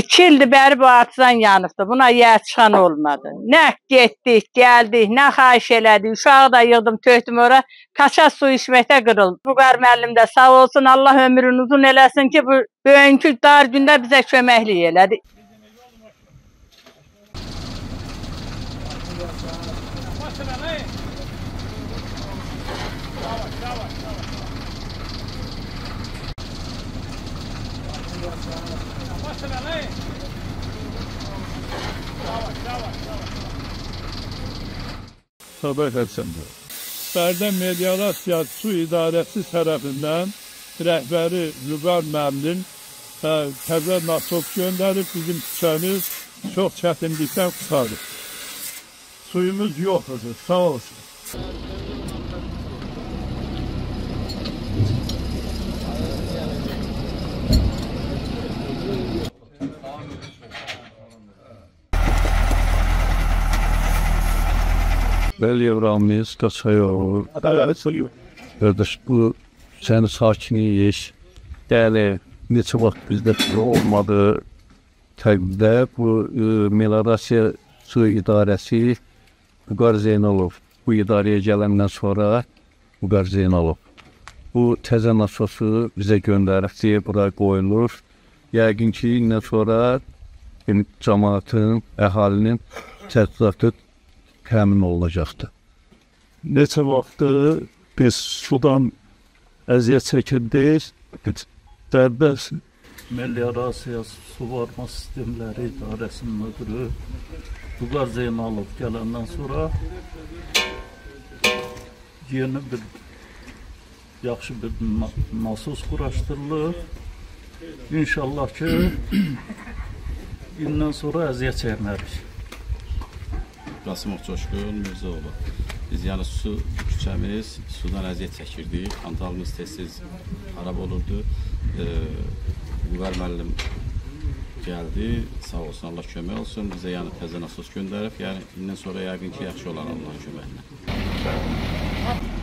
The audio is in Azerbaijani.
2 ildir bəri bu artizan yanıbdı. Buna yer çıxan olmadı. Nə getdik, gəldik, nə xahiş elədik. Uşağı da yığdım, tökdüm ora. Kaça su içməkdə qırıldı. Vüqar müəllim də sağ olsun, Allah ömrünü uzun eləsin ki, bu bugünkü dar gündə bizə köməklik elədi. Sabah Həsəndir. Bərdə Meliorasiya Su İdarəsi tərəfindən rəhbəri Vüqar müəllim təzə nasop göndərib, bizim küçəmiz çox çətinlikdən qurtarır. Suyumuz yoxdur, sağ olsun. Vəliyev Ramiz Qaçayoğlu. Qardaş, bu səni sakinlik, yəni neçə vaxt bizdə olmadı təqdirdə bu Meliorasiya Su İdarəsi Vüqar Zeynalov bu idarəyə gələndən sonra Vüqar Zeynalov bu təzə nasosu bizə göndəribdi, bura qoyulur. Yəqin ki, indən sonra cəmaatın, əhalinin təchizatı təmin olunacaqdır. Neçə vaxtdır biz sudan əziyyət çəkirdik. Dərbəz Meliorasiya Suvarma Sistemləri İdarəsinin müdürü Vüqar Zeynalov gələndən sonra yeni bir yaxşı bir nasos quraşdırılır. İnşallah ki, indən sonra əziyyət çəkmərik. Qasımov Coşqun Mirzəoğlu. Biz yəni su küçəmiz, sudan əziyyət çəkirdik. Kantalımız tez-tez xarab olurdu. Vüqar müəllim gəldi, sağ olsun, Allah kömək olsun. Bizə yəni təzə nasos göndərib. Yəni indən sonra yəqin ki, yaxşı olar Allahın köməklə.